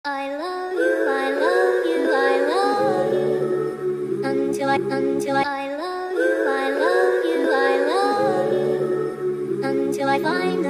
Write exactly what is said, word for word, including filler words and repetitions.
I love you, I love you, I love you. Until I, until I, I love you, I love you, I love you. Until I find